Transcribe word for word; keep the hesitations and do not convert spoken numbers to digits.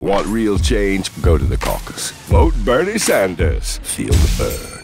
Want real change? Go to the caucus. Vote Bernie Sanders. Feel the burn.